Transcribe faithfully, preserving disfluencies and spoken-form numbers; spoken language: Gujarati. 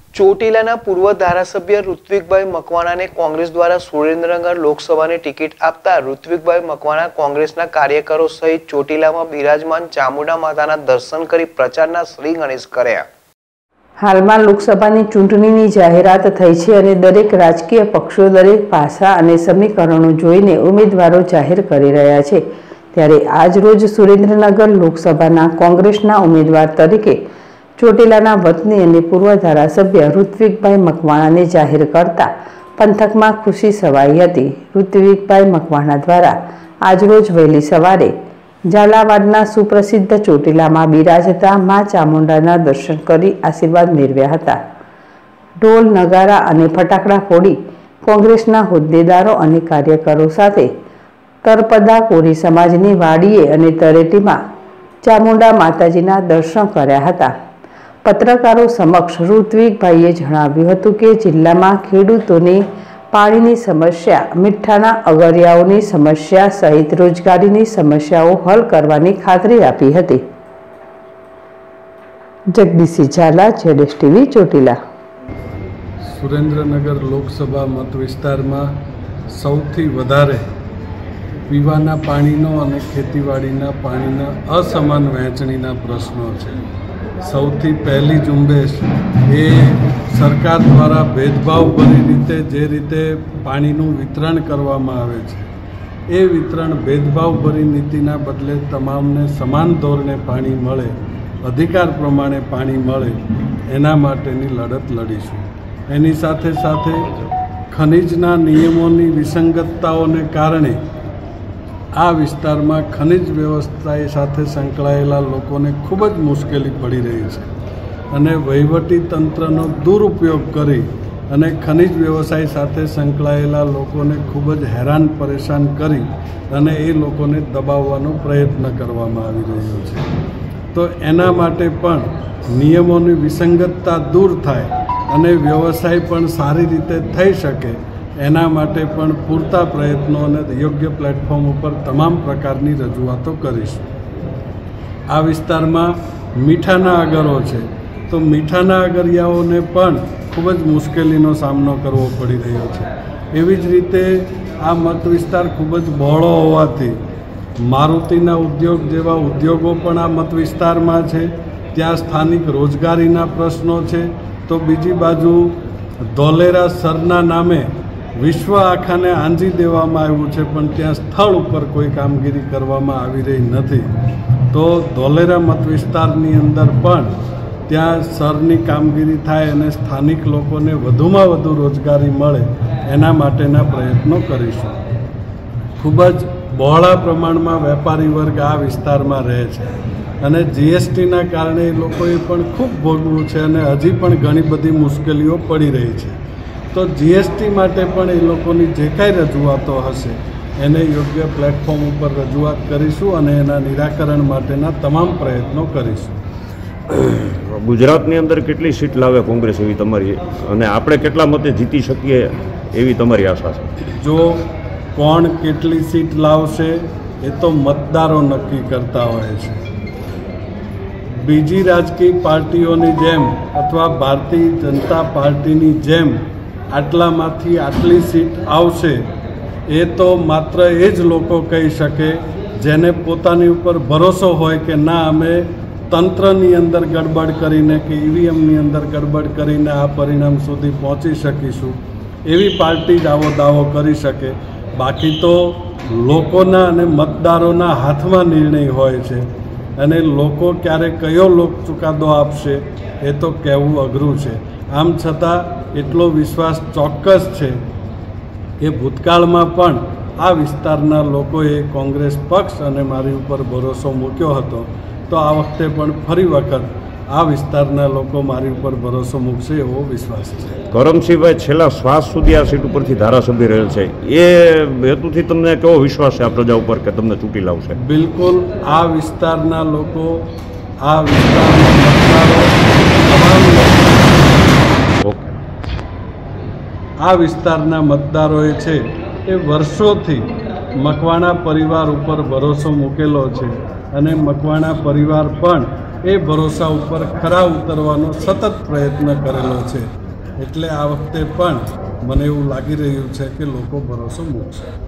ચોટીલાના પૂર્વ ધારાસભ્ય ઋત્વિકભાઈ મકવાણાને કોંગ્રેસ દ્વારા સુરેન્દ્રનગર લોકસભાની ટિકિટ આપતા ઋત્વિકભાઈ મકવાણા કોંગ્રેસના કાર્યકરો સહિત ચોટીલામાં બિરાજમાન ચામુંડા માતાના દર્શન કરી પ્રચારના શ્રી ગણેશ કર્યા। હાલમાં લોકસભાની ચૂંટણીની જાહેરાત થઈ છે અને દરેક રાજકીય પક્ષો દરેક ભાષા અને સમીકરણો જોઈને ઉમેદવારો જાહેર કરી રહ્યા છે। ત્યારે આજ રોજ સુરેન્દ્રનગર લોકસભાના કોંગ્રેસના ઉમેદવાર તરીકે ચોટીલાના વતની અને પૂર્વ ધારાસભ્ય ઋત્વિકભાઈ મકવાણાને જાહેર કરતા પંથકમાં ખુશી છવાઈ હતી। ઋત્વિકભાઈ મકવાણા દ્વારા આજરોજ વહેલી સવારે ઝાલાવાડના સુપ્રસિદ્ધ ચોટીલામાં બિરાજતા મા ચામુંડાના દર્શન કરી આશીર્વાદ મેળવ્યા હતા। ઢોલ નગારા અને ફટાકડા ફોડી કોંગ્રેસના હોદ્દેદારો અને કાર્યકરો સાથે તરપદા કોરી સમાજની વાડીએ અને તળેટીમાં ચામુંડા માતાજીના દર્શન કર્યા હતા। પત્રકારો સમક્ષ ઋત્વિકભાઈએ જણાવ્યું હતું કે જિલ્લામાં ખેડૂતોની પાણીની સમસ્યા, મીઠાના અગરિયાઓની સમસ્યા સહિત રોજગારીની સમસ્યાઓ હલ કરવાની ખાતરી આપી હતી। જગદીશસિંહ ઝાલા, જેડેશ ટીવી, ચોટીલા। સુરેન્દ્રનગર લોકસભા મત વિસ્તારમાં સૌથી વધારે પીવાના પાણીનો અને ખેતીવાડીના પાણીના અસમાન વહેંચણીના પ્રશ્નો છે। સૌથી પહેલી ઝુંબેશ એ સરકાર દ્વારા ભેદભાવભરી રીતે જે રીતે પાણીનું વિતરણ કરવામાં આવે છે એ વિતરણ ભેદભાવભરી નીતિના બદલે તમામને સમાન ધોરણે પાણી મળે, અધિકાર પ્રમાણે પાણી મળે, એના માટેની લડત લડીશું। એની સાથે સાથે ખનિજના નિયમોની વિસંગતતાઓને કારણે આ વિસ્તારમાં ખનિજ વ્યવસ્થા સાથે સંકળાયેલા લોકોને ખૂબ જ મુશ્કેલી પડી રહી છે અને વહીવટી તંત્રનો દુરુપયોગ કરી અને ખનિજ વ્યવસાય સાથે સંકળાયેલા લોકોને ખૂબ જ હેરાન પરેશાન કરી અને એ લોકોને દબાવવાનો પ્રયત્ન કરવામાં આવી રહ્યો છે। તો એના માટે પણ નિયમોની વિસંગતતા દૂર થાય અને વ્યવસાય પણ સારી રીતે થઈ શકે એના માટે પણ પૂરતા પ્રયત્નો અને યોગ્ય પ્લેટફોર્મ ઉપર તમામ પ્રકારની રજૂઆતો કરીશું। આ વિસ્તારમાં મીઠાના અગરો છે તો મીઠાના અગરિયાઓને પણ ખૂબ જ મુશ્કેલીનો સામનો કરવો પડી રહ્યો છે। એવી જ રીતે આ મત વિસ્તાર ખૂબ જ બહોળો હોવાથી મારુતિના ઉદ્યોગ જેવા ઉદ્યોગો પણ આ મત વિસ્તારમાં છે, ત્યાં સ્થાનિક રોજગારીના પ્રશ્નો છે। તો બીજી બાજુ ધોલેરા સરના નામે વિશ્વ આખાને આંજી દેવામાં આવ્યું છે પણ ત્યાં સ્થળ ઉપર કોઈ કામગીરી કરવામાં આવી રહી નથી। તો ધોલેરા મત વિસ્તારની અંદર પણ ત્યાં સરની કામગીરી થાય અને સ્થાનિક લોકોને વધુમાં વધુ રોજગારી મળે એના માટેના પ્રયત્નો કરીશું। ખૂબ જ બહોળા પ્રમાણમાં વેપારી વર્ગ આ વિસ્તારમાં રહે છે અને જીએસટીના કારણે એ લોકોએ પણ ખૂબ ભોગવું છે અને હજી પણ ઘણી બધી મુશ્કેલીઓ પડી રહી છે। તો જીએસટી માટે પણ એ લોકોની જે કાંઈ રજૂઆતો હશે એને યોગ્ય પ્લેટફોર્મ ઉપર રજૂઆત કરીશું અને એના નિરાકરણ માટેના તમામ પ્રયત્નો કરીશું। ગુજરાતની અંદર કેટલી સીટ લાવે કોંગ્રેસ એવી તમારી, અને આપણે કેટલા મતે જીતી શકીએ એવી તમારી આશા છે? જો કોણ કેટલી સીટ લાવશે એ તો મતદારો નક્કી કરતા હોય છે। બીજી રાજકીય પાર્ટીઓની જેમ અથવા ભારતીય જનતા પાર્ટીની જેમ આટલામાંથી આટલી સીટ આવશે એ તો માત્ર એ જ લોકો કહી શકે જેને પોતાની ઉપર ભરોસો હોય કે ના અમે તંત્રની અંદર ગડબડ કરીને કે ઈવીએમની અંદર ગડબડ કરીને આ પરિણામ સુધી પહોંચી શકીશું, એવી પાર્ટી જ આવો દાવો કરી શકે। બાકી તો લોકોના અને મતદારોના હાથમાં નિર્ણય હોય છે અને લોકો ક્યારે કયો લોક ચુકાદો આપશે એ તો કહેવું અઘરું છે। આમ છતાં એટલો વિશ્વાસ ચોક્કસ છે કે ભૂતકાળમાં પણ આ વિસ્તારના લોકોએ કોંગ્રેસ પક્ષ અને મારી ઉપર ભરોસો મૂક્યો હતો, તો આ વખતે પણ ફરી વખત આ વિસ્તારના લોકો મારી ઉપર ભરોસો મૂકશે એવો વિશ્વાસ છે। કરમસિંહભાઈ છેલ્લા શ્વાસ સુધી આ સીટ ઉપરથી ધારાસભ્ય રહેલ છે, એ હેતુથી તમને કેવો વિશ્વાસ છે આ પ્રજા ઉપર કે તમને ચૂંટી લાવશે? બિલકુલ, આ વિસ્તારના લોકો, આ વિસ્તારના મતદારો, તમામ આ વિસ્તારના મતદારોએ છે એ વર્ષોથી મકવાણા પરિવાર ઉપર ભરોસો મૂકેલો છે અને મકવાણા પરિવાર પણ એ ભરોસા ઉપર ખરા ઉતરવાનો સતત પ્રયત્ન કરેલો છે। એટલે આ વખતે પણ મને એવું લાગી રહ્યું છે કે લોકો ભરોસો મૂકશે.